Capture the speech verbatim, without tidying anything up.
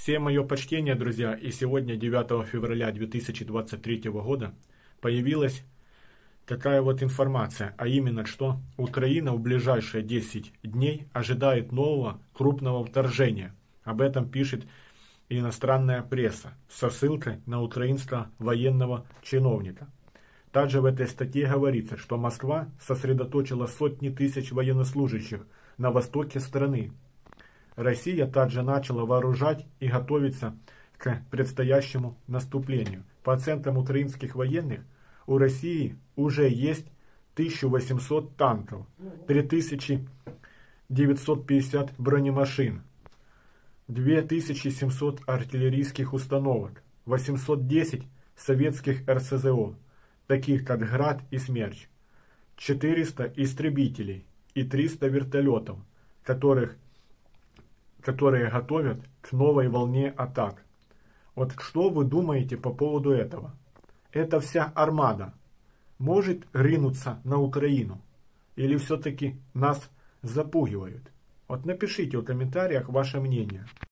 Всем мое почтение, друзья, и сегодня, девятого февраля две тысячи двадцать третьего года, появилась такая вот информация, а именно, что Украина в ближайшие десять дней ожидает нового крупного вторжения. Об этом пишет иностранная пресса со ссылкой на украинского военного чиновника. Также в этой статье говорится, что Москва сосредоточила сотни тысяч военнослужащих на востоке страны. Россия также начала вооружать и готовиться к предстоящему наступлению. По оценкам украинских военных, у России уже есть тысяча восемьсот танков, три тысячи девятьсот пятьдесят бронемашин, две тысячи семьсот артиллерийских установок, восемьсот десять советских эр эс зэ о, таких как «Град» и «Смерч», четыреста истребителей и триста вертолетов, которых которые готовят к новой волне атак. Вот что вы думаете по поводу этого? Эта вся армада может ринуться на Украину? Или все-таки нас запугивают? Вот напишите в комментариях ваше мнение.